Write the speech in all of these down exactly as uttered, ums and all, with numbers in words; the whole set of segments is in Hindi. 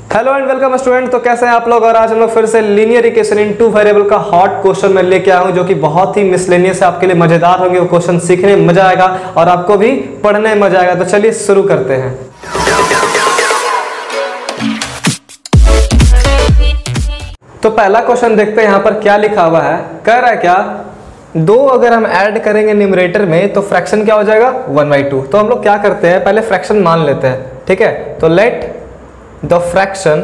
Hello and welcome student. तो कैसे हैं आप लोग। और आज हम लोग फिर से linear equation in two variable का हॉट क्वेश्चन में लेके आया हूं, जो कि बहुत ही मिसलेनियस है, आपके लिए मजेदार होंगे। वो क्वेश्चन सीखने में मजा आएगा और आपको भी पढ़ने में मजा आएगा। तो चलिए शुरू करते हैं। तो पहला क्वेश्चन देखते हैं यहाँ पर क्या लिखा हुआ है। कह रहा है क्या, दो अगर हम ऐड करेंगे न्यूमरेटर में तो फ्रैक्शन क्या हो जाएगा, वन बाई टू। तो हम लोग क्या करते हैं, पहले फ्रैक्शन मान लेते हैं, ठीक है। तो let the fraction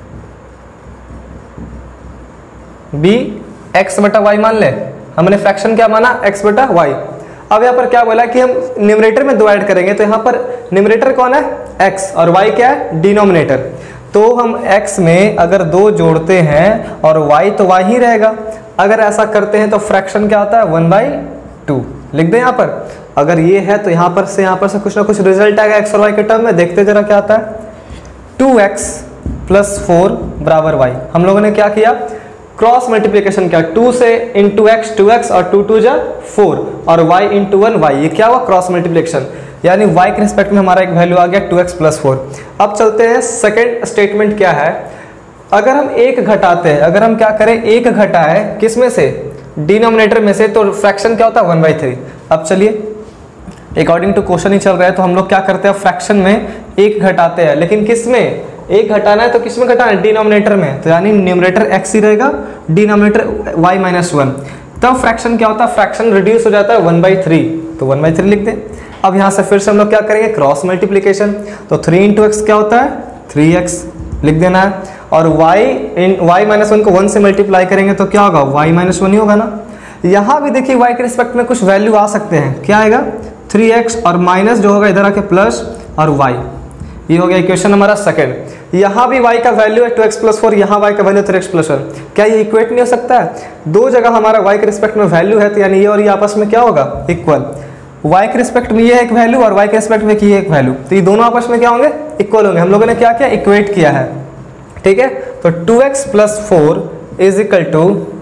be x बटा वाई मान ले। हमने फ्रैक्शन क्या माना, एक्स बटा वाई। अब यहाँ पर क्या बोला कि हम न्यूमरेटर में दो ऐड करेंगे, तो यहाँ पर न्यूमरेटर कौन है, एक्स, और वाई क्या है, डिनोमिनेटर। तो हम x में अगर दो जोड़ते हैं और y तो y ही रहेगा। अगर ऐसा करते हैं तो फ्रैक्शन क्या होता है, वन बाई टू। लिख दें यहाँ पर। अगर ये है तो यहाँ पर से यहाँ पर से कुछ ना कुछ रिजल्ट आएगा x और y के टर्म में। देखते जरा क्या आता है। टू एक्स प्लस फोर बराबर y। हम लोगों ने क्या किया, क्रॉस मल्टीप्लीकेशन किया। टू से इंटू एक्स टू एक्स और टू टू जा फोर और y इंटू वन वाई। ये क्या हुआ, क्रॉस मल्टीप्लीकेशन। यानी y के रिस्पेक्ट में हमारा एक वैल्यू आ गया टू एक्स प्लस फोर। अब चलते हैं सेकंड स्टेटमेंट क्या है। अगर हम एक घटाते हैं, अगर हम क्या करें, एक घटाए किस में से, डिनोमिनेटर में से, तो फ्रैक्शन क्या होता है, वन बाई थ्री। अब चलिए अकॉर्डिंग टू क्वेश्चन ही चल रहा है, तो हम लोग क्या करते हैं, फ्रैक्शन में एक घटाते हैं, लेकिन किस में, एक घटाना है तो किस में घटाना है, डिनोमिनेटर में। तो यानी न्यूमरेटर एक्स ही रहेगा, डिनोमिनेटर वाई माइनस वन। तब फ्रैक्शन क्या होता है, फ्रैक्शन रिड्यूस हो जाता है वन बाई थ्री। तो वन बाई थ्री लिख दें। अब यहाँ से फिर से हम लोग क्या करेंगे, क्रॉस मल्टीप्लीकेशन। तो थ्री इंटू एक्स क्या होता है, थ्री एक्स लिख देना है। और y in y minus one को वन से मल्टीप्लाई करेंगे तो क्या होगा, y माइनस वन ही होगा ना। यहाँ भी देखिए y के रिस्पेक्ट में कुछ वैल्यू आ सकते हैं। क्या आएगा, थ्री एक्स और माइनस जो होगा इधर आके प्लस और y। ये हो गया इक्वेशन हमारा सेकंड। यहाँ भी y का वैल्यू है टू एक्स प्लस फोर, यहाँ y का value three x plus one. क्या ये इक्वेट नहीं हो सकता है, दो जगह हमारा y के रिस्पेक्ट में वैल्यू है, तो यानी ये और ये आपस में क्या होगा, इक्वल। y के रिस्पेक्ट में ये एक वैल्यू और y के रिस्पेक्ट में ये एक वैल्यू, तो ये दोनों आपस में क्या होंगे, इक्वल होंगे। हम लोगों ने क्या किया, इक्वेट किया है, ठीक है। तो two x plus four is equal to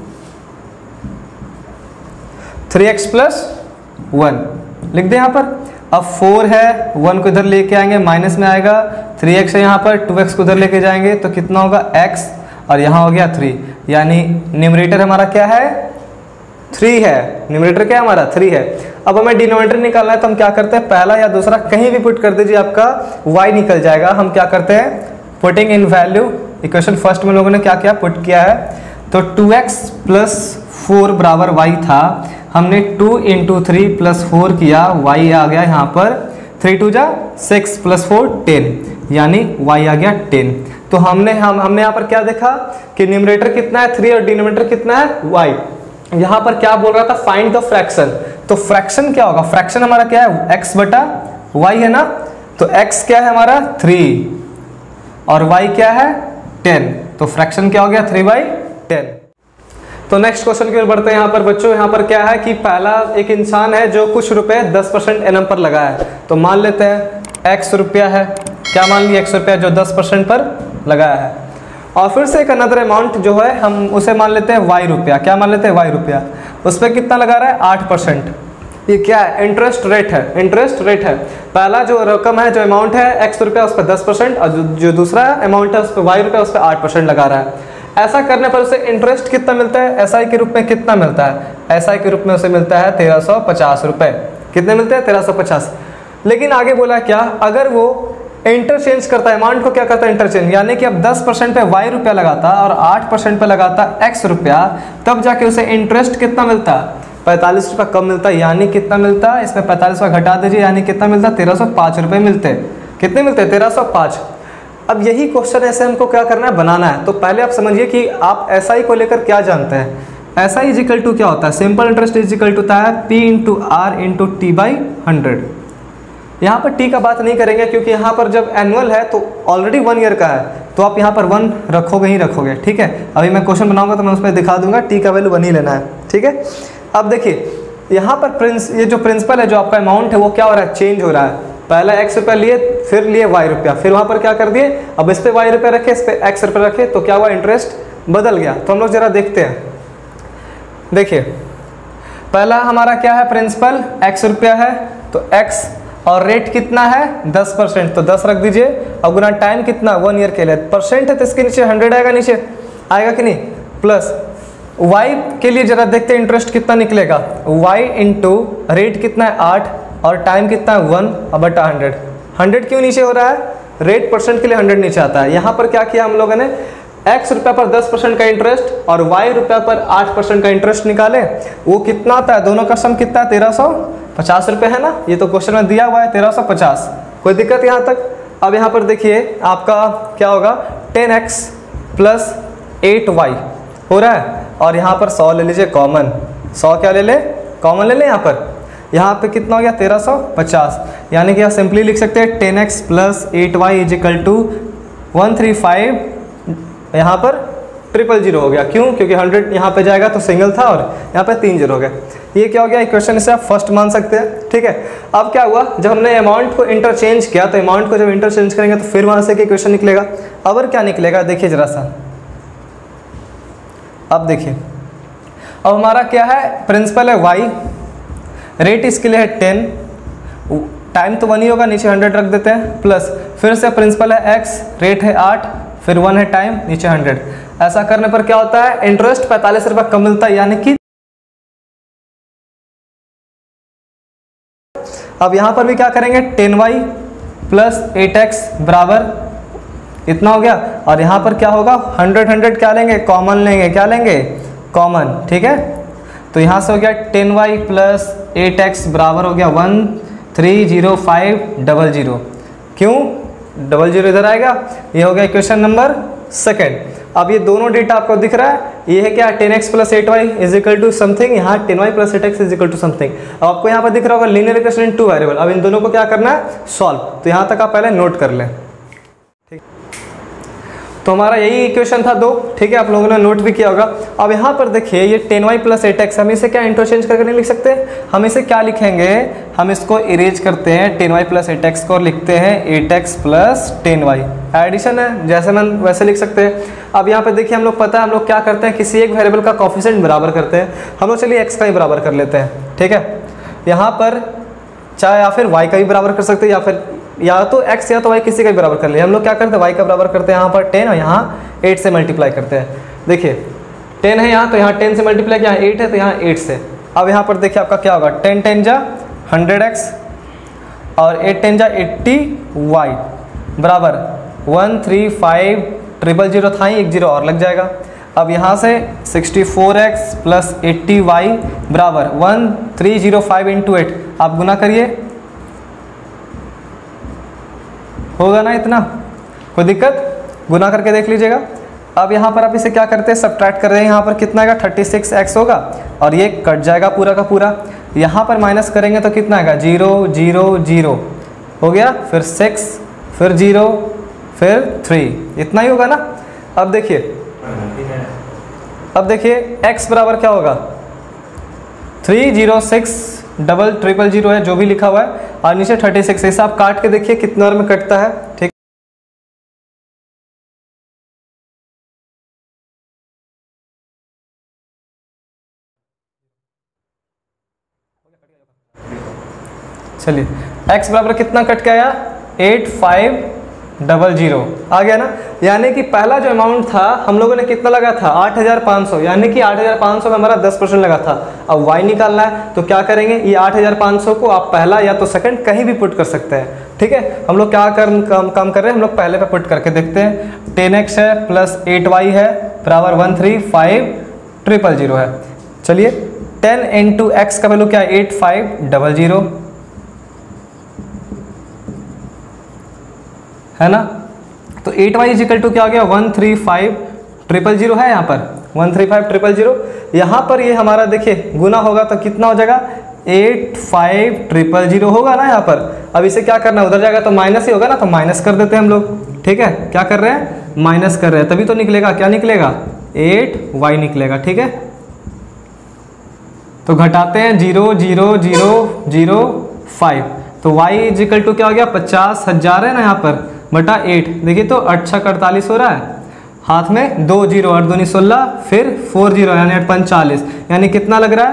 three x plus one लिख दे यहाँ पर। अब फोर है, वन को इधर लेके आएंगे, माइनस में आएगा, थ्री एक्स है यहाँ पर, टू एक्स को इधर लेके जाएंगे तो कितना होगा, x, और यहाँ हो गया थ्री। यानी न्यूमरेटर हमारा क्या है, थ्री है। न्यूमरेटर क्या है हमारा, थ्री है। अब हमें डिनोमिनेटर निकालना है, तो हम क्या करते हैं, पहला या दूसरा कहीं भी पुट कर दीजिए, आपका y निकल जाएगा। हम क्या करते हैं, putting in value. Equation first में लोगों ने क्या किया, पुट किया है। तो टू एक्स प्लस फोर बराबर y था, हमने two into three plus four किया, y आ गया यहाँ पर थ्री टू जा सिक्स प्लस फोर टेन, यानी y आ गया टेन। तो हमने हम हमने यहाँ पर क्या देखा कि न्यूमरेटर कितना है, थ्री, और डिनोमिनेटर कितना है, y। यहाँ पर क्या बोल रहा था, फाइंड द फ्रैक्शन। तो फ्रैक्शन क्या होगा, फ्रैक्शन हमारा क्या है, x बटा y है ना। तो x क्या है हमारा, थ्री, और y क्या है, टेन। तो फ्रैक्शन क्या हो गया, थ्री बाई टेन। तो नेक्स्ट क्वेश्चन की ओर बढ़ते हैं यहाँ पर बच्चों। यहाँ पर क्या है कि पहला एक इंसान है जो कुछ रुपए दस परसेंट एनम पर लगाया है। तो मान लेते हैं एक्स रुपया है, क्या मान लिया, एक्स रुपया जो दस परसेंट पर लगाया है। और फिर से एक अनदर अमाउंट जो है हम उसे मान लेते हैं वाई रुपया, क्या मान लेते हैं, वाई रुपया। उस पर कितना लगा रहा है, आठ परसेंट। ये क्या है, इंटरेस्ट रेट है, इंटरेस्ट रेट है। पहला जो रकम है, जो अमाउंट है एक्स रुपया, उस पर दस परसेंट, और जो, जो दूसरा अमाउंट है उस पर वाई रुपया, उस पर आठ परसेंट लगा रहा है। ऐसा करने पर उसे इंटरेस्ट कितना मिलता है, एस आई के रूप में कितना मिलता है, एस आई के रूप में उसे मिलता है तेरह सौ पचास रुपये। कितने मिलते हैं, तेरह सौ पचास। लेकिन आगे बोला क्या, अगर वो इंटरचेंज करता है, अमाउंट को क्या करता है, इंटरचेंज, यानी कि अब दस परसेंट पे वाई रुपया लगाता और आठ परसेंट पे लगाता एक्स रुपया, तब जाके उसे इंटरेस्ट कितना मिलता, पैंतालीस रुपया कम मिलता है। यानी कितना मिलता है, इसमें पैंतालीस रुपया घटा दीजिए, यानी कितना मिलता है, तेरह सौ पाँच रुपये मिलते। कितने मिलते हैं, तेरह सौ पाँच। अब यही क्वेश्चन ऐसे हमको क्या करना है, बनाना है। तो पहले आप समझिए कि आप एस आई को लेकर क्या जानते हैं। एस आई इजिकल टू क्या होता है, सिंपल इंटरेस्ट इजिकल टू होता है P into R into T by hundred. यहाँ पर टी का बात नहीं करेंगे, क्योंकि यहाँ पर जब एनुअल है तो ऑलरेडी वन ईयर का है, तो आप यहाँ पर वन रखोगे ही रखोगे, ठीक है। अभी मैं क्वेश्चन बनाऊंगा तो मैं उसमें दिखा दूंगा, टी का वैल्यू वन ही लेना है, ठीक है। अब देखिए यहाँ पर प्रिंस ये जो प्रिंसिपल है, जो आपका अमाउंट है, वो क्या हो रहा है, चेंज हो रहा है। पहला एक्स रुपया लिए, फिर लिए वाई रुपया, फिर वहाँ पर क्या कर दिए, अब इस पे वाई रुपया रखे, इस पे एक्स रुपया रखे, तो क्या हुआ, इंटरेस्ट बदल गया। तो हम लोग जरा देखते हैं। देखिए पहला हमारा क्या है, प्रिंसिपल एक्स रुपया है, तो एक्स और रेट कितना है दस परसेंट, तो दस रख दीजिए। और गुना टाइम कितना वन ईयर के लिए, परसेंट है तो इसके नीचे हंड्रेड आएगा, नीचे आएगा कि नहीं। प्लस y के लिए जरा देखते हैं इंटरेस्ट कितना निकलेगा, y इंटू रेट कितना है आठ और टाइम कितना है वन और बटा हंड्रेड। हंड्रेड क्यों नीचे हो रहा है, रेट परसेंट के लिए हंड्रेड नीचे आता है। यहाँ पर क्या किया हम लोगों ने, x रुपये पर दस परसेंट का इंटरेस्ट और y रुपये पर आठ परसेंट का इंटरेस्ट निकाले। वो कितना आता है, दोनों का सम कितना है, तेरह सौ पचास रुपये है ना, ये तो क्वेश्चन में दिया हुआ है तेरह सौ पचास। कोई दिक्कत यहाँ तक। अब यहाँ पर देखिए आपका क्या होगा, ten x plus eight y हो रहा है और यहाँ पर सौ ले लीजिए कॉमन, सौ क्या ले ले कॉमन ले लें। यहाँ पर यहाँ पे कितना हो गया तेरह सौ पचास, यानी कि आप सिंपली लिख सकते हैं ten x plus eight y is equal to one three five, यहाँ पर ट्रिपल जीरो हो गया। क्यों, क्योंकि हंड्रेड यहाँ पे जाएगा तो सिंगल था और यहाँ पे तीन जीरो हो गया। ये क्या हो गया इक्वेशन, इसे आप फर्स्ट मान सकते हैं। ठीक है, अब क्या हुआ, जब हमने अमाउंट को इंटरचेंज किया तो अमाउंट को जब इंटरचेंज करेंगे तो फिर वहाँ से इक्वेशन निकलेगा। अब और क्या निकलेगा देखिए जरा सा, अब देखिए अब हमारा क्या है, प्रिंसिपल है y, रेट इसके लिए है टेन, टाइम तो वन ही होगा, नीचे हंड्रेड रख देते हैं, प्लस फिर से प्रिंसिपल है x, रेट है आठ, फिर वन है टाइम, नीचे हंड्रेड। ऐसा करने पर क्या होता है, इंटरेस्ट पैंतालीस रुपये कम मिलता है, यानी कि अब यहां पर भी क्या करेंगे, ten y plus eight x बराबर इतना हो गया। और यहाँ पर क्या होगा, हंड्रेड हंड्रेड क्या लेंगे, कॉमन लेंगे, क्या लेंगे कॉमन। ठीक है, तो यहाँ से हो गया ten y plus eight x बराबर हो गया one three zero five double zero. क्यों, डबल जीरो इधर आएगा, ये हो गया इक्वेशन नंबर सेकेंड। अब ये दोनों डेटा आपको दिख रहा है, ये है क्या ten x plus eight y is equal to something, यहाँ ten y plus eight x is equal to something. अब आपको यहाँ पर दिख रहा होगा linear equation in two variable. अब इन दोनों को क्या करना है, सॉल्व। तो यहाँ तक आप पहले नोट कर लें। तो हमारा यही इक्वेशन था दो। ठीक है, आप लोगों ने नोट भी किया होगा। अब यहाँ पर देखिए ये ten y plus eight x, हम इसे क्या इंटरचेंज करके नहीं लिख सकते, हम इसे क्या लिखेंगे, हम इसको इरेज करते हैं, ten y plus eight x को लिखते हैं eight x plus ten y. Addition है, जैसे मैं वैसे लिख सकते हैं। अब यहाँ पर देखिए हम लोग पता है हम लोग क्या करते हैं, किसी एक वेरिएबल का कोफिशिएंट बराबर करते हैं। हम लोग चलिए एक्स का ही बराबर कर लेते हैं। ठीक है, यहाँ पर चाहे या फिर वाई का भी बराबर कर सकते हैं, या फिर या तो x या तो y किसी का भी बराबर कर ले। हम लोग क्या करते हैं, y का बराबर करते हैं यहाँ पर टेन और यहाँ एट से मल्टीप्लाई करते हैं। देखिए टेन है यहाँ, तो यहाँ टेन से मल्टीप्लाई किया, एट है तो यहाँ एट से। अब यहाँ पर देखिए आपका क्या होगा, टेन टेन जा हंड्रेड एक्स और एट टेन जा एट्टी वाई बराबर one three five triple zero था ही, एक जीरो और लग जाएगा। अब यहाँ से sixty four x plus eighty y बराबर one three zero five into eight, आप गुना करिए, होगा ना इतना, कोई दिक्कत, गुना करके देख लीजिएगा। अब यहाँ पर आप इसे क्या करते हैं, सब्ट्रैक्ट कर रहे हैं, यहाँ पर कितना आएगा थर्टी सिक्स एक्स होगा और ये कट जाएगा पूरा का पूरा। यहाँ पर माइनस करेंगे तो कितना आएगा, जीरो जीरो जीरो हो गया, फिर सिक्स, फिर जीरो, फिर थ्री, इतना ही होगा ना। अब देखिए अब देखिए x बराबर क्या होगा, three zero six double triple zero है जो भी लिखा हुआ है, और नीचे थर्टी सिक्स। इसे आप काट के देखिए कितना में कटता है। ठीक, चलिए x बराबर कितना कट के आया, एट फाइव डबल जीरो आ गया ना। यानी कि पहला जो अमाउंट था हम लोगों ने कितना लगा था, आठ हज़ार पाँच सौ, यानी कि आठ हज़ार पाँच सौ में हमारा दस परसेंट लगा था। अब y निकालना है तो क्या करेंगे, ये आठ हज़ार पाँच सौ को आप पहला या तो सेकंड कहीं भी पुट कर सकते हैं। ठीक है, हम लोग क्या कर काम, काम कर रहे हैं, हम लोग पहले पे पुट करके देखते हैं। टेन एक्स है प्लस एट वाई है बराबर one three five triple zero है। चलिए टेन इंटू एक्स का वैल्यू क्या है, एट फाइव डबल जीरो है ना। तो एट वाई इजिकल टू क्या हो गया, one three five triple zero है यहाँ पर, one three five triple zero. यहाँ पर ये हमारा देखिए गुना होगा तो कितना हो जाएगा, एट फाइव ट्रिपल जीरो होगा ना यहाँ पर। अब इसे क्या करना है, उधर जाएगा तो माइनस ही होगा ना, तो माइनस कर देते हैं हम लोग। ठीक है, क्या कर रहे हैं, माइनस कर रहे हैं, तभी तो निकलेगा, क्या निकलेगा, एट वाई निकलेगा। ठीक है, तो घटाते हैं, zero zero zero zero five, तो y इजिकल टू क्या हो गया, पचास हजार है ना यहाँ पर बटा एट। देखिए तो अच्छा अड़तालीस हो रहा है, हाथ में दो जीरो और दूनी सोलह, फिर फोर जीरो यानी अठ पंचालीस, यानी कितना लग रहा है,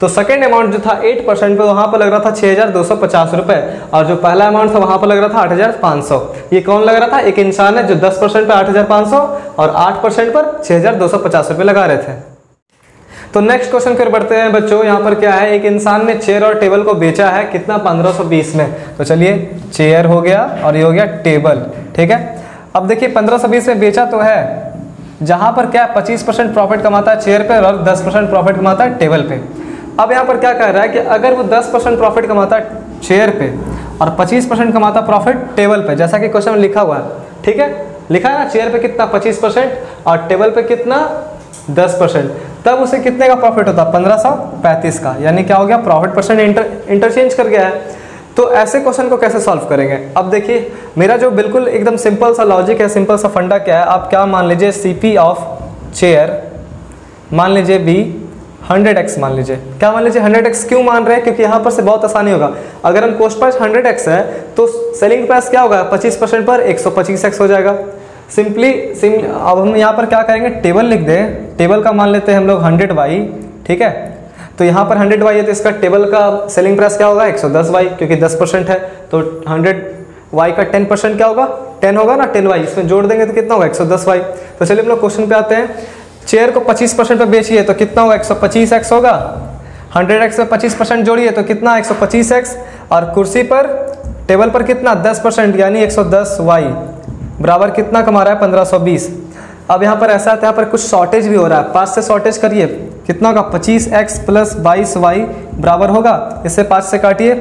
तो सेकेंड अमाउंट जो था एट परसेंट पे वहाँ पर लग रहा था छः हज़ार दो सौ पचास रुपये, और जो पहला अमाउंट था वहाँ पर लग रहा था आठ हज़ार पाँच सौ। ये कौन लग रहा था? एक इंसान है जो दस परसेंट पर आठ हज़ार पाँच सौ और आठ परसेंट पर छः हज़ार दो सौ पचास रुपये लगा रहे थे। तो नेक्स्ट क्वेश्चन की ओर बढ़ते हैं बच्चों। यहाँ पर क्या है, एक इंसान ने चेयर और टेबल को बेचा है कितना? पंद्रह सौ बीस में। तो चलिए चेयर हो गया और ये हो गया टेबल, ठीक है। अब देखिए पंद्रह सौ बीस में बेचा तो है, जहाँ पर क्या पच्चीस परसेंट प्रॉफिट कमाता है चेयर पे और दस परसेंट प्रॉफिट कमाता है टेबल पे। अब यहाँ पर क्या कह रहा है कि अगर वो दस परसेंट प्रॉफिट कमाता है चेयर पे और पच्चीस परसेंट कमाता प्रॉफिट टेबल पे, जैसा कि क्वेश्चन में लिखा हुआ है, ठीक है, लिखा है ना, चेयर पे कितना पच्चीस परसेंट और टेबल पे कितना दस परसेंट, तब उसे कितने का प्रॉफिट होता? पंद्रह सौ पैंतीस का। यानी क्या हो गया, प्रॉफिट परसेंट इंटर इंटरचेंज कर गया है। तो ऐसे क्वेश्चन को कैसे सॉल्व करेंगे? अब देखिए मेरा जो बिल्कुल एकदम सिंपल सा लॉजिक है, सिंपल सा फंडा क्या है, आप क्या मान लीजिए, सीपी ऑफ चेयर मान लीजिए बी हंड्रेड एक्स मान लीजिए। क्या मान लीजिए हंड्रेड एक्स? क्यों मान रहे हैं? क्योंकि यहाँ पर से बहुत आसानी होगा। अगर हम कॉस्ट प्राइस हंड्रेड एक्स है तो सेलिंग प्राइस क्या होगा? पच्चीस परसेंट पर एक सौ पच्चीस एक्स हो जाएगा। सिंपली सिम अब हम यहाँ पर क्या करेंगे, टेबल लिख दें। टेबल का मान लेते हैं हम लोग हंड्रेड वाई, ठीक है। तो यहाँ पर हंड्रेड वाई है तो इसका टेबल का सेलिंग प्राइस क्या होगा? एक सौ दस वाई, क्योंकि दस परसेंट है तो हंड्रेड वाई का टेन परसेंट क्या होगा? टेन होगा ना, टेन वाई इसमें जोड़ देंगे तो कितना होगा? एक सौ दस वाई। तो चलिए हम लोग क्वेश्चन पे आते हैं। चेयर को पच्चीस परसेंट पे बेचिए तो कितना होगा? एक सौ पच्चीस एक्स होगा। हंड्रेड एक्स में पच्चीस परसेंट जोड़िए तो कितना? एक सौ पच्चीस एक्स। और कुर्सी पर टेबल पर कितना? दस परसेंट यानी एक सौ दस वाई बराबर कितना कमा रहा है? पंद्रह सौ बीस। अब यहाँ पर ऐसा है, यहाँ पर कुछ शॉर्टेज भी हो रहा है, पाँच से शॉर्टेज करिए, कितना होगा? पच्चीस एक्स प्लस बाईस वाई बराबर होगा, इससे पाँच से काटिए,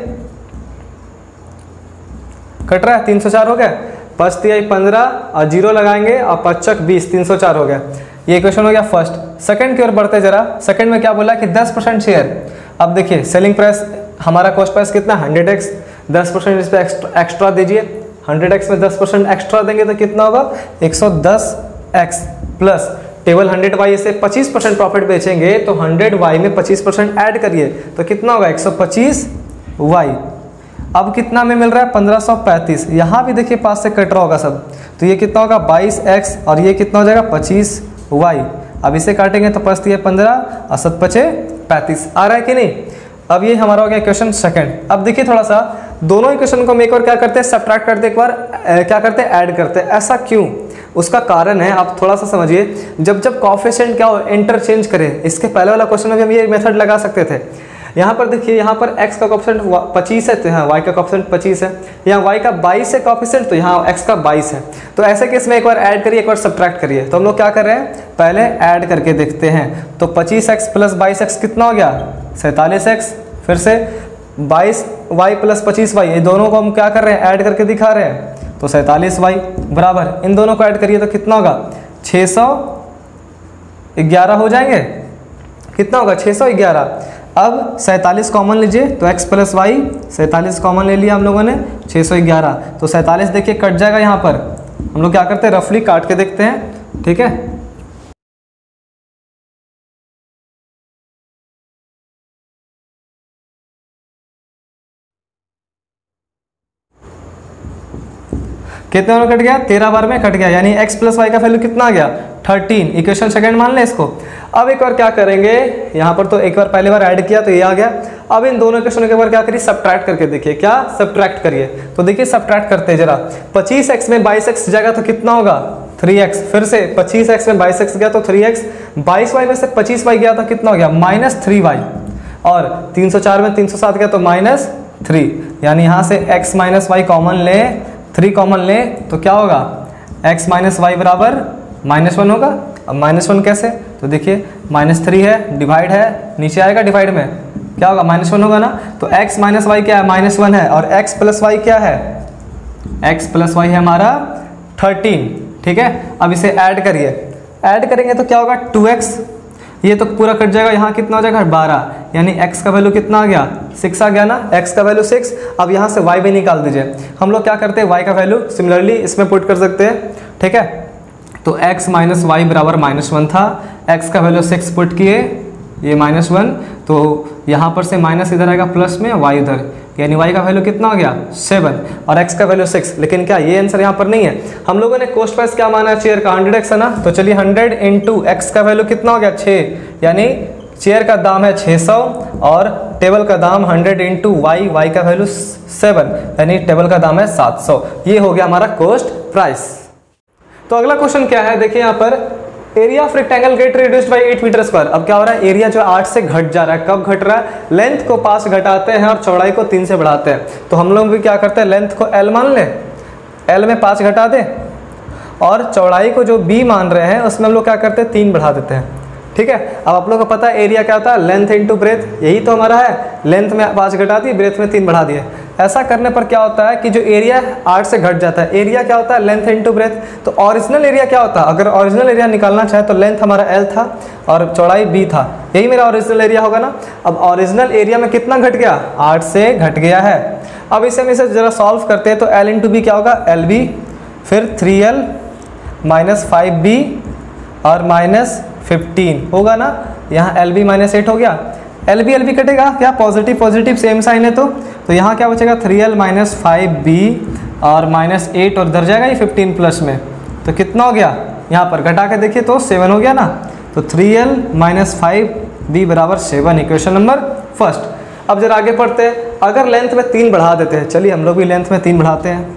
कट रहा है, तीन सौ चार हो गया। पाँच तिहाई पंद्रह और जीरो लगाएंगे और पच्चक बीस, तीन सौ चार हो गया। ये क्वेश्चन हो गया फर्स्ट। सेकंड की ओर बढ़ते जरा। सेकंड में क्या बोला कि दस परसेंट शेयर। अब देखिए सेलिंग प्राइस हमारा कॉस्ट प्राइस कितना? हंड्रेड एक्स, दस परसेंट इस पर एक्स्ट्रा, एक्स्ट्रा दीजिए। हंड्रेड एक्स में दस परसेंट एक्स्ट्रा देंगे तो कितना होगा? एक सौ दस x plus table hundred y से पच्चीस परसेंट प्रॉफिट बेचेंगे तो हंड्रेड वाई में पच्चीस परसेंट ऐड करिए तो कितना होगा? एक सौ पच्चीस वाई। अब कितना में मिल रहा है? पंद्रह सौ पैंतीस। यहाँ भी देखिए पास से कट रहा होगा सब, तो ये कितना होगा? बाईस एक्स और ये कितना हो जाएगा? पच्चीस वाई। अब इसे काटेंगे तो पचती है पंद्रह और सत पचे पैंतीस। आ रहा है कि नहीं? अब ये हमारा हो गया क्वेश्चन सेकंड। अब देखिए थोड़ा सा दोनों इक्वेशन को हम एक बार क्या करते हैं, सब्ट्रैक्ट करते हैं, एक बार क्या करते हैं, ऐड करते हैं। ऐसा क्यों? उसका कारण है, आप थोड़ा सा समझिए। जब जब कोएफिशिएंट क्या हो, इंटरचेंज करें, इसके पहले वाला क्वेश्चन में भी हम ये मेथड लगा सकते थे। यहाँ पर देखिए, यहाँ पर x का कोएफिशिएंट पच्चीस है तो यहाँ y का कोएफिशिएंट पच्चीस है, यहाँ y का बाईस है कोएफिशिएंट तो यहाँ x का बाईस है। तो ऐसे केस में एक बार ऐड करिए, एक बार सब्ट्रैक्ट करिए। तो हम लोग क्या कर रहे हैं, पहले ऐड करके देखते हैं। तो पच्चीस एक्स प्लस बाईस एक्स कितना हो गया? सैंतालीस एक्स। फिर से बाईस वाई प्लस पच्चीस वाई, ये दोनों को हम क्या कर रहे हैं, ऐड करके दिखा रहे हैं। तो सैंतालीस वाई बराबर इन दोनों को ऐड करिए तो कितना होगा? छः सौ ग्यारह हो जाएंगे। कितना होगा? छः सौ ग्यारह। अब सैंतालीस कॉमन लीजिए तो x प्लस वाई, सैंतालीस कॉमन ले लिया हम लोगों ने, छः सौ ग्यारह। तो सैंतालीस देखिए कट जाएगा, यहाँ पर हम लोग क्या करते हैं, रफली काट के देखते हैं, ठीक है। कितने बार कट गया? तेरह बार में कट गया, यानी x प्लस वाई का वैल्यू कितना आ गया? थर्टीन। इक्वेशन सेकंड मान लें इसको। अब एक बार क्या करेंगे, यहाँ पर तो एक बार पहले बार ऐड किया तो ये आ गया। अब इन दोनों इक्वेशनों के बार क्या करिए, सब्ट्रैक्ट करके देखिए। क्या सब्ट्रैक्ट करिए? तो देखिए सब्ट्रैक्ट करते हैं जरा। पच्चीस एक्स में बाईस एक्स जाएगा तो कितना होगा? Three x. फिर से पच्चीस एक्स में बाईस एक्स गया तो थ्री एक्स। बाईस वाई में से पच्चीस वाई गया तो कितना हो गया? Minus three y. और तीन सौ चार में तीन सौ सात गया तो माइनस थ्री। यानी यहाँ से x माइनस वाई कॉमन ले, थ्री कॉमन ले तो क्या होगा? x माइनस वाई बराबर माइनस वन होगा। अब माइनस वन कैसे? तो देखिए माइनस थ्री है, डिवाइड है, नीचे आएगा डिवाइड में क्या होगा? माइनस वन होगा ना। तो x माइनस वाई क्या है? माइनस वन है। और x प्लस वाई क्या है? x प्लस वाई है हमारा थर्टीन, ठीक है। अब इसे ऐड करिए, ऐड करेंगे तो क्या होगा? Two x. ये तो पूरा कट जाएगा, यहाँ कितना हो जाएगा? बारह। यानी x का वैल्यू कितना आ गया? सिक्स आ गया ना, x का वैल्यू सिक्स। अब यहाँ से y भी निकाल दीजिए। हम लोग क्या करते हैं, y का वैल्यू सिमिलरली इसमें पुट कर सकते हैं, ठीक है। तो x माइनस वाई बराबर माइनस वन था, x का वैल्यू सिक्स पुट किए, ये माइनस वन, तो यहाँ पर से माइनस इधर आएगा प्लस में, y इधर, यानी y का वैल्यू कितना हो गया? सेवन। और x का वैल्यू सिक्स। लेकिन क्या ये आंसर यहाँ पर नहीं है, हम लोगों ने कॉस्ट प्राइस क्या माना है चेयर का? हंड्रेड एक्स है ना। तो चलिए हंड्रेड इंटू एक्स का वैल्यू कितना हो गया? छः। यानी चेयर का दाम है छः सौ और टेबल का दाम हंड्रेड इंटू वाई, वाई का वैल्यू सेवन, यानी टेबल का दाम है सात सौ। ये हो गया हमारा कॉस्ट प्राइस। तो अगला क्वेश्चन क्या है, देखिए यहाँ पर area of rectangle get reduced by eight metre square. अब क्या हो रहा है, एरिया जो आठ से घट जा रहा है। कब घट रहा है, लेंथ को पाँच घटाते हैं और चौड़ाई को तीन से बढ़ाते हैं। तो हम लोग भी क्या करते हैं, लेंथ को एल मान लें, एल में पाँच घटा दें और चौड़ाई को जो बी मान रहे हैं उसमें हम लोग क्या करते हैं, तीन बढ़ा देते हैं। ठीक है, अब आप लोग को पता है एरिया क्या होता है, लेंथ इंटू ब्रेथ, यही तो हमारा है। लेंथ में पाँच घटा दी, ब्रेथ में तीन बढ़ा दिए। ऐसा करने पर क्या होता है कि जो एरिया आठ से घट जाता है, एरिया क्या होता है, लेंथ इंटू ब्रेथ। तो ओरिजिनल एरिया क्या होता है, अगर ओरिजिनल एरिया निकालना चाहे तो लेंथ हमारा एल था और चौड़ाई बी था, यही मेरा ओरिजिनल एरिया होगा ना। अब ओरिजिनल एरिया में कितना घट गया, आठ से घट गया है। अब इसे हम इसे जरा सॉल्व करते हैं तो एल इंटू बी क्या होगा, एल बी, फिर three L minus five B और माइनस फिफ्टीन होगा ना। यहाँ एल बी माइनस एट हो गया, एल बी एल बी कटेगा क्या, पॉजिटिव पॉजिटिव सेम साइन है। तो तो यहाँ क्या बचेगा, three L minus five B और माइनस एट और इधर जाएगा ये फिफ्टीन प्लस में, तो कितना हो गया, यहाँ पर घटा के देखिए तो सेवन हो गया ना। तो three L minus five B बराबर सेवन, इक्वेशन नंबर फर्स्ट। अब जरा आगे पढ़ते हैं, अगर लेंथ में तीन बढ़ा देते हैं, चलिए हम लोग भी लेंथ में तीन बढ़ाते हैं।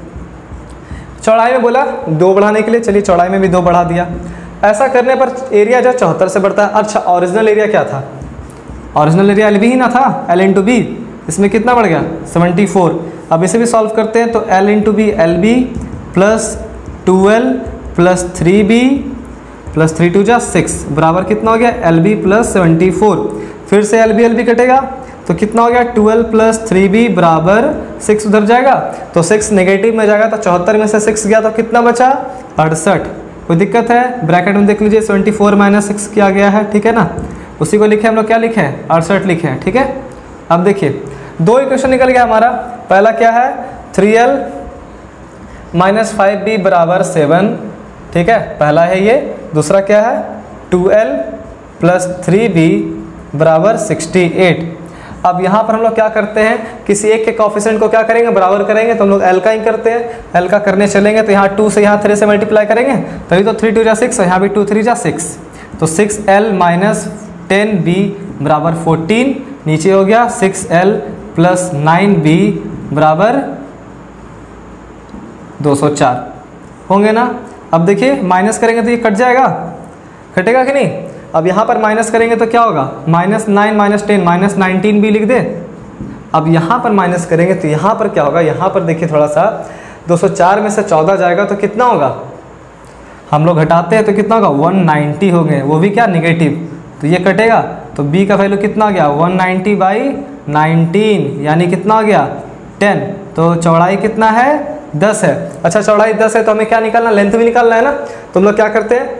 चौड़ाई में बोला दो बढ़ाने के लिए, चलिए चौड़ाई में भी दो बढ़ा दिया। ऐसा करने पर एरिया जो चौहत्तर से बढ़ता है। अच्छा, ओरिजिनल एरिया क्या था, ओरिजिनल एरिया एल बी ही ना था, एल इंटू बी, इसमें कितना बढ़ गया, सेवेंटी फोर। अब इसे भी सॉल्व करते हैं तो L into B L B plus twelve plus three B plus three two जा सिक्स बराबर कितना हो गया, L B plus seventy four. फिर से एल बी एल बी कटेगा तो कितना हो गया, ट्वेल्व प्लस थ्री बी बराबर सिक्स, उधर जाएगा तो सिक्स नेगेटिव में जाएगा, तो चौहत्तर में से सिक्स गया तो कितना बचा, अड़सठ। कोई दिक्कत है, ब्रैकेट में देख लीजिए सेवेंटी फोर माइनस सिक्स किया गया है, ठीक है ना। उसी को लिखे हम लोग क्या लिखे हैं, अड़सठ लिखे हैं, ठीक है। अब देखिए दो इक्वेशन निकल गया हमारा। पहला क्या है, three L minus five B बराबर सेवन, ठीक है, पहला है ये। दूसरा क्या है, two L plus three B बराबर सिक्सटी एट। अब यहाँ पर हम लोग क्या करते हैं, किसी एक के कोफिशिएंट को क्या करेंगे, बराबर करेंगे, तो हम लोग एल का ही करते हैं। एल का करने चलेंगे तो यहाँ टू से यहाँ थ्री से मल्टीप्लाई करेंगे, तभी तो थ्री टू जा सिक्स, यहाँ भी टू थ्री जा सिक्स, तो six L minus ten B बराबर फोर्टीन। नीचे हो गया six L plus nine B बराबर दो सौ चार होंगे ना। अब देखिए माइनस करेंगे तो ये कट जाएगा, कटेगा कि नहीं। अब यहाँ पर माइनस करेंगे तो क्या होगा, minus nine minus ten minus nineteen भी लिख दे। अब यहाँ पर माइनस करेंगे तो यहाँ पर क्या होगा, यहाँ पर देखिए थोड़ा सा, दो सौ चार में से चौदह जाएगा तो कितना होगा, हम लोग घटाते हैं तो कितना होगा, वन नाइन्टी हो गए, वो भी क्या निगेटिव, तो ये कटेगा तो b का वैल्यू कितना आ गया, वन नाइन्टी बाई नाइनटीन, यानी कितना हो गया, टेन। तो चौड़ाई कितना है, दस है। अच्छा चौड़ाई दस है तो हमें क्या निकालना, लेंथ भी निकालना है ना। तो हम लोग क्या करते हैं,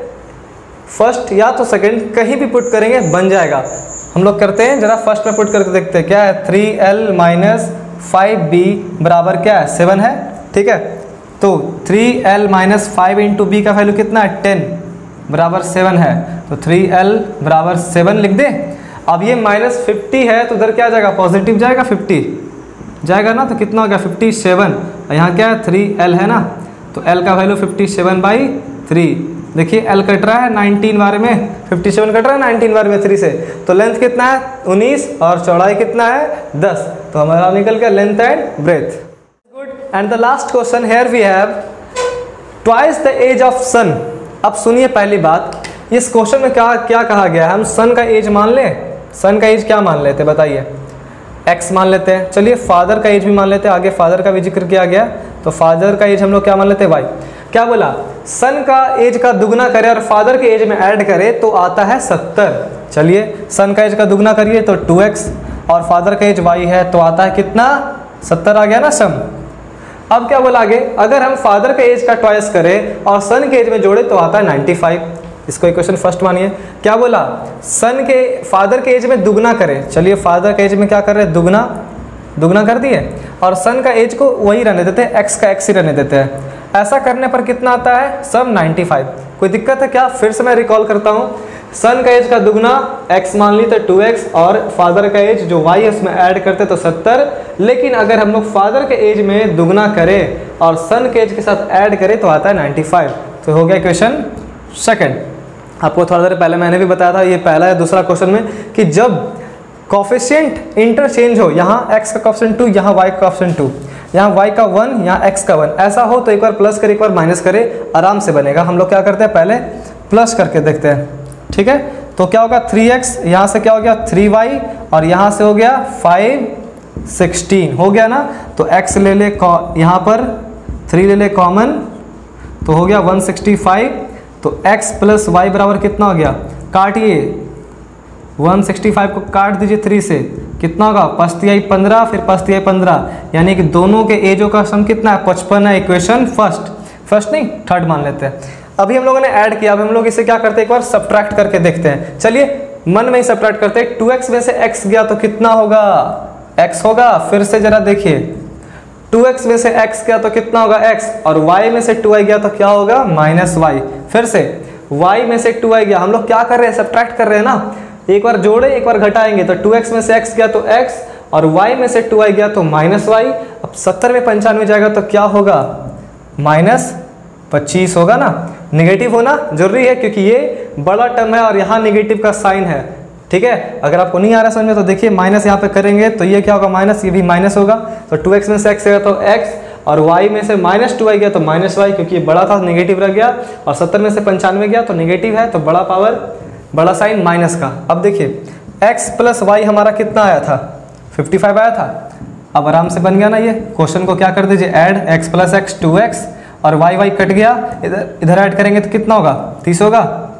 फर्स्ट या तो सेकंड कहीं भी पुट करेंगे बन जाएगा। हम लोग करते हैं जरा फर्स्ट में पुट करके देखते हैं, क्या है, three L minus five B बराबर क्या है, सेवन है, ठीक है। तो three L minus five into B का वैल्यू कितना है, टेन बराबर सेवन है, तो थ्री एल बराबर सेवन लिख दे। अब ये माइनस फिफ्टी है तो उधर क्या जाएगा, पॉजिटिव जाएगा, फिफ्टी जाएगा ना, तो कितना हो गया, फिफ्टी सेवन। यहाँ क्या है, थ्री एल है ना, तो एल का value fifty seven by three. देखिए एल कट रहा है नाइनटीन बार में, फिफ्टी सेवन कट रहा है नाइनटीन बार में थ्री से, तो लेंथ कितना है, उन्नीस, और चौड़ाई कितना है, दस। तो हमारा निकल गया length and breadth. Good. And the last question, here we have twice the age of son. अब सुनिए पहली बात, इस क्वेश्चन में क्या क्या कहा गया है, हम सन का एज मान लें, सन का एज क्या मान लेते हैं बताइए, एक्स मान लेते हैं। चलिए फादर का एज भी मान लेते हैं, आगे फादर का भी जिक्र किया गया, तो फादर का एज हम लोग क्या मान लेते हैं, वाई। क्या बोला, सन का एज का दुगना करे और फादर के एज में ऐड करे तो आता है सत्तर। चलिए सन का एज का दुगना करिए तो टू एक्स, और फादर का एज वाई है तो आता है कितना, सत्तर आ गया ना सम। अब क्या बोला आगे, अगर हम फादर के एज का ट्वाइस करें और सन के एज में जोड़े तो आता है नाइन्टी फाइव। इसको इक्वेशन फर्स्ट मानिए। क्या बोला, सन के फादर के एज में दुगना करें। चलिए फादर के एज में क्या कर रहे हैं, दुगना, दुगना कर दिए, और सन का एज को वही रहने देते हैं, एक्स का एक्स ही रहने देते हैं। ऐसा करने पर कितना आता है, सम नाइन्टी फाइव। कोई दिक्कत है क्या, फिर से मैं रिकॉल करता हूँ, सन का एज का दुगना x मान ली तो टू एक्स, और फादर का एज जो y है उसमें ऐड करते तो सत्तर। लेकिन अगर हम लोग फादर के एज में दुगना करें और सन के एज के साथ ऐड करें तो आता है नाइन्टी फाइव। तो हो गया क्वेश्चन सेकंड। आपको थोड़ा देर पहले मैंने भी बताया था, ये पहला है दूसरा क्वेश्चन में, कि जब कोफिशिएंट इंटरचेंज हो, यहाँ x का कोफिशिएंट टू, यहाँ y का कोफिशिएंट टू, यहाँ y का वन, यहाँ x का वन, ऐसा हो तो एक बार प्लस करे एक बार माइनस करे, आराम से बनेगा। हम लोग क्या करते हैं, पहले प्लस करके देखते हैं, ठीक है। तो क्या होगा, थ्री एक्स, यहाँ से क्या हो गया थ्री वाई, और यहाँ से हो गया फाइव सिक्सटीन, हो गया ना। तो x ले ले, यहाँ पर थ्री ले ले कॉमन, तो हो गया वन सिक्सटी फाइव। तो x प्लस वाई बराबर कितना हो गया, काटिए वन सिक्सटी फाइव को काट दीजिए थ्री से, कितना होगा पचतियाई पंद्रह, फिर पचतियाई पंद्रह, यानी कि दोनों के एजों का सम कितना है, पचपन है। इक्वेशन फर्स्ट, फर्स्ट नहीं थर्ड मान लेते हैं। अभी हम लोगों ने ऐड किया, अब हम लोग इसे क्या करते हैं, एक बार सब्ट्रैक्ट करके देखते हैं। चलिए मन में ही सब्ट्रैक्ट करते हैं। टू एक्स में से x गया तो कितना होगा, x होगा। फिर से जरा देखिए, टू एक्स में से x गया तो कितना होगा x, और y में से टू वाई गया तो क्या होगा माइनस वाई। फिर से y में से टू वाई गया, हम लोग क्या कर रहे हैं, सब्ट्रैक्ट कर रहे हैं ना, एक बार जोड़े एक बार घटाएंगे। तो टू एक्स में से x गया तो x, और y में से टू वाई गया तो माइनस वाई। अब सत्तर में पंचानवे जाएगा तो क्या होगा, माइनस पच्चीस होगा ना। नेगेटिव होना जरूरी है क्योंकि ये बड़ा टर्म है और यहाँ नेगेटिव का साइन है, ठीक है। अगर आपको नहीं आ रहा समझ में तो देखिए, माइनस यहाँ पे करेंगे तो ये क्या होगा माइनस, ये भी माइनस होगा। तो टू एक्स में से x गया तो x, और y में से माइनस टू वाई गया तो माइनस वाई, क्योंकि ये बड़ा था नेगेटिव रह गया, और सत्तर में से पंचानवे गया तो नेगेटिव है, तो बड़ा पावर बड़ा साइन माइनस का। अब देखिए x प्लस वाई हमारा कितना आया था, फिफ्टी फाइव आया था। अब आराम से बन गया ना ये। क्वेश्चन को क्या कर दीजिए, add x plus x two x, और y y कट गया, इधर इधर ऐड करेंगे तो कितना होगा, तीस होगा।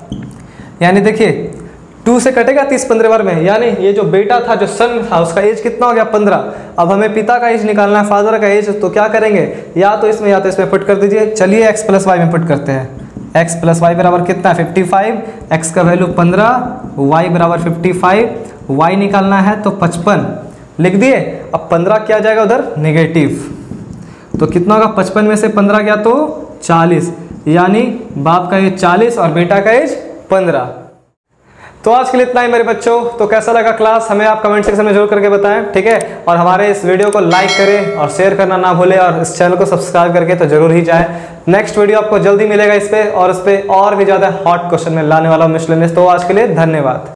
यानी देखिए टू से कटेगा तीस पंद्रह बार में, यानी ये जो बेटा था, जो सन था, उसका एज कितना हो गया पंद्रह। अब हमें पिता का एज निकालना है, फादर का एज, तो क्या करेंगे, या तो इसमें या तो इसमें पुट कर दीजिए। चलिए x प्लस वाई में पुट करते हैं। x प्लस वाई बराबर कितना है फिफ्टी फाइव, x का वैल्यू पंद्रह, y बराबर फिफ्टी फाइव, y निकालना है तो पचपन लिख दिए। अब पंद्रह क्या जाएगा उधर, नेगेटिव, तो कितना होगा, पचपन में से पंद्रह गया तो चालीस, यानी बाप का एज चालीस और बेटा का एज पंद्रह। तो आज के लिए इतना ही मेरे बच्चों। तो कैसा लगा क्लास, हमें आप कमेंट सेक्शन में जरूर करके बताएं, ठीक है। और हमारे इस वीडियो को लाइक करें और शेयर करना ना भूलें, और इस चैनल को सब्सक्राइब करके तो जरूर ही जाएं। नेक्स्ट वीडियो आपको जल्दी मिलेगा इस पे, और इस पे और भी ज्यादा हॉट क्वेश्चन में लाने वाला हूं मिसलेनियस। तो आज के लिए धन्यवाद।